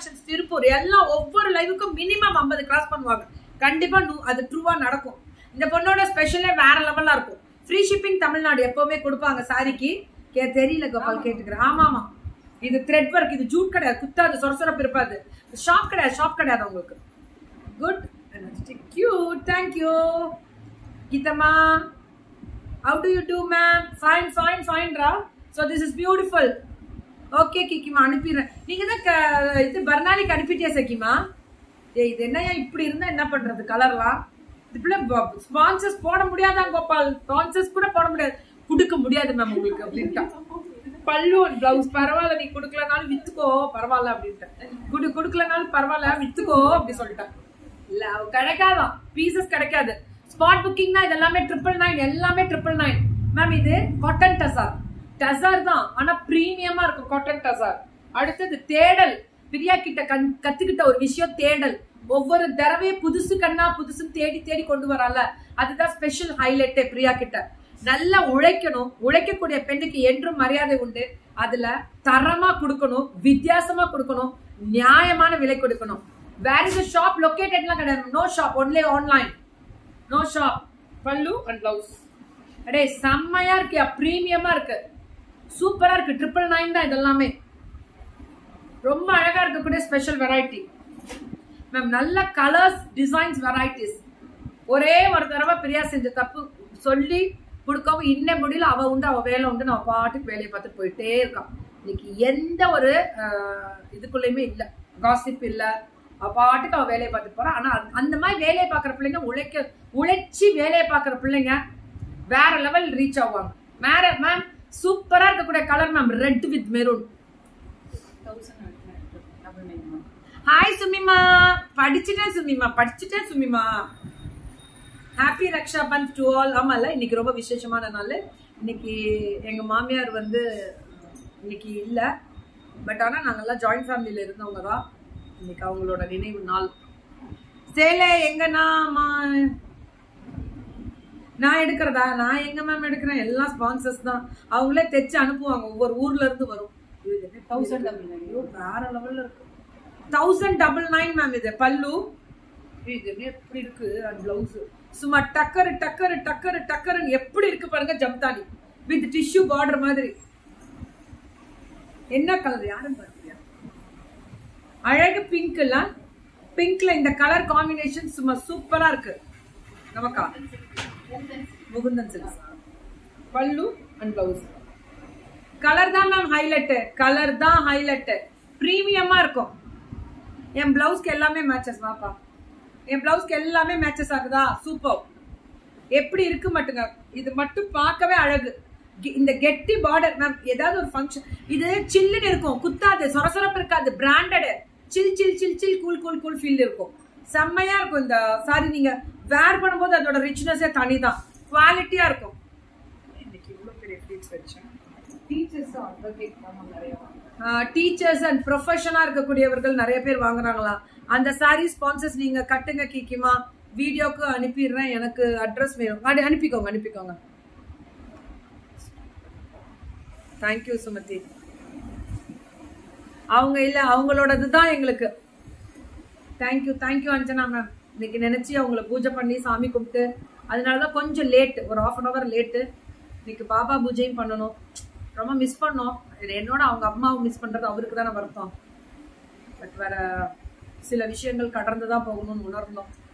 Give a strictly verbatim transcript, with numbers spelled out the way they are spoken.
Collections Tiruppur எல்லாம் ஒவ்வொரு லைவுக்கும் minimum ஐம்பது கிராஸ் பண்ணுவாங்க. கண்டிப்பா அது ட்ரூவா நடக்கும். இந்த பொண்ணோட ஸ்பெஷலே வேற லெவலா இருக்கும். ஃப்ரீ ஷிப்பிங் தமிழ்நாடு எப்பவுமே கொடுப்பாங்க சாரிக்கு. கே தெரியல கோபால் கேட்டுக்கிறேன். ஆமா ஆமா இது த்ரெட் ஒர்க், இது ஜூட் கிடையாது, குத்தாது, சொரசொரப்பு இருப்பாது. ஷாப் கிடையாது, ஷாப் கிடையாது உங்களுக்கு. Good cute, thank you Gitama. How do you do ma'am? Fine fine fine ra. So this is beautiful. Okay Kikima அனுப்பிறேன். நீங்க தான் இது பர்னாலிக்கு அனுப்பிட்டியா சகிமா? ஏய் இது என்னையா இப்படி இருந்தா என்ன பண்றது கலர்லாம்? இதுல ஸ்பான்சர்ஸ் போட முடியாதா கோபால்? ஸ்பான்சர்ஸ் கூட போட முடியாது, குடுக்க முடியாது மேம் உங்களுக்கு அப்படின்ட்டா. பல்லு பிளவுஸ் பரவாயில்ல, நீ குடுக்கலனாலும் வித்துக்கோ பரவாயில்ல அப்படின்ட்டேன். குடு குடுக்கலனாலும் பரவாயில்ல வித்துக்கோ அப்படி சொல்லிட்டேன். கிடைக்காதான் பீசஸ் கிடைக்காது. ஸ்பாட் புக்கிங் தான். இது எல்லாமே ட்ரிபிள் நைன், எல்லாமே ட்ரிபிள் நைன் மேம். இது காட்டன் டசார், டசார் தான் ஆனா பிரீமியமா இருக்கும் காட்டன் டசார். அடுத்தது தேடல். பிரியா கிட்ட கத்துக்கிட்ட ஒரு விஷயம் தேடல். ஒவ்வொரு தடவையும் புதுசு கண்ணா புதுசு தேடி தேடி கொண்டு வரல, அதுதான் ஸ்பெஷல் ஹைலைட்டே பிரியா கிட்ட. நல்லா உழைக்கணும், உழைக்கக்கூடிய பெண்ணுக்கு என்றும் மரியாதை உண்டு. அதுல தரமா கொடுக்கணும், வித்தியாசமா கொடுக்கணும், நியாயமான விலை கொடுக்கணும். Where is the shop located? No shop, only online. No shop. Pallu and blouse. அடே செம்மையா இருக்கு, பிரீமியமா இருக்கு, சூப்பரா இருக்கு. ட்ரிபிள் நைன் தான் இதெல்லாமே. ரொம்ப அழகா இருக்கக்கூடிய ஸ்பெஷல் வெரைட்டி மேம். நல்ல கலர்ஸ், டிசைன்ஸ், வெரைட்டிஸ். ஒரே ஒரு தடவை பிரியா செஞ்ச தப்பு சொல்லி கொடுக்கவும் இன்ன முடியல. அவ உண்டு, அவ வேலை உண்டு, நம்ம பாட்டுக்கு வேலையை பார்த்துட்டு போயிட்டே இருக்கான். இன்னைக்கு எந்த ஒரு இதுக்குள்ளயுமே இல்ல, காசிப் இல்ல, பாட்டுக்கு அவ வேலையை பார்த்துட்டு போறான். ஆனா அந்த மாதிரி வேலையை பாக்குற பிள்ளைங்க, உழைக்க உழைச்சி வேலையை பாக்குற பிள்ளைங்க வேற லெவல் ரீச் ஆவாங்க. வேற மேம் சூப்பரா இருக்கக்கூடிய colour ma'am, red with maroon. Hi Sumima, படிச்சுட்டேன் சுமிமா, படிச்சுட்டேன் Sumima. Happy Raksha Bandh to all. ஆமால இன்னைக்கு ரொம்ப விசேஷமான நாள். இன்னைக்கு எங்க மாமியார் வந்து இன்னைக்கு இல்ல, பட் ஆனா நாங்கெல்லாம் ஜாயிண்ட் ஃபேமிலியில இருந்தவங்க தான். இன்னைக்கு அவங்களோட நினைவு நாள். சேலை எங்கன்னா நான் எடுக்கிறதா? நான் எங்க மேம் எடுக்கிறேன், எல்லாம் ஸ்பான்சர்ஸ் தான். அவங்களே தைச்சு அனுப்புவாங்க, ஒவ்வொரு ஊர்ல இருந்து வரும். வேற லெவல்ல இருக்கு. Thousand double nine ma'am. இது பல்லு இது எப்படி இருக்கு, அண்ட் பிளவுஸ் சும்மா டக்கரு டக்கரு டக்கரு டக்கருன்னு எப்படி இருக்கு பாருங்க. ஜம்தானி வித் டிஷ்யூ பார்டர் மாதிரி. என்ன கலர் யாரும் பாருங்க, அழகு பிங்க் எல்லாம். பிங்க்ல இந்த கலர் காம்பினேஷன் சும்மா சூப்பரா இருக்கு. நமக்கா Mukundan silks. Pallu and blouse. Colour தான் மேம் ஹைலைட், கலர் தான் ஹைலைட். பிரீமியமா இருக்கும். என் பிளவுஸ்க்கு எல்லாமே மேட்சஸ் வாப்பா. என் பிளவுஸ்க்கு எல்லாமே மேட்சஸ் ஆகுதா? சூப்பர். எப்படி இருக்கு மட்டுங்க, இது மட்டும் பார்க்கவே அழகு. இந்த கெட்டி பார்டர் மேம். ஏதாவது ஒரு ஃபங்க்ஷன் இது சில்லுன்னு இருக்கும், குத்தாது, சொரசொரப்பு இருக்காது, branded. Chill chill chill chill cool cool cool feel இருக்கும். செம்மையா இருக்கும் இந்த சாரி. நீங்க வேர் பண்ணும்போது அதோட ரிச்னஸே தனிதான், குவாலிட்டியா இருக்கும். இன்னைக்கு இவ்வளவு பெரிய ஃபிளீட்ஸ் வச்சேன். டீச்சர்ஸ் டீச்சர்ஸ் அண்ட் ப்ரொஃபஷனா இருக்கக்கூடியவர்கள் நிறைய பேர் வாங்குறாங்களா? அந்த சாரி ஸ்பான்சர்ஸ் நீங்க கட்டுங்க கீக்கிமா. வீடியோக்கு அனுப்பிடுறேன். எனக்கு அட்ரஸ் வேணும், அனுப்பிக்கோங்க அனுப்பிக்கோங்க. தேங்க்யூ சுமதி. அவங்க இல்ல, அவங்களோடதுதான் எங்களுக்கு. Thank you thank you Anjana ma'am. இன்னைக்கு நினைச்சு அவங்கள பூஜை பண்ணி சாமி கும்பிட்டு, அதனாலதான் கொஞ்சம் லேட், ஒரு ஹாஃப் அன் அவர் லேட்டு. இன்னைக்கு பாபா பூஜையும் பண்ணணும். ரொம்ப மிஸ் பண்ணோம். என்னோட அவங்க அம்மாவை மிஸ் பண்றது அவருக்கு தானே வருத்தம். பட் வேற சில விஷயங்கள் கடந்துதான் போகணும்னு உணர்ந்தோம்.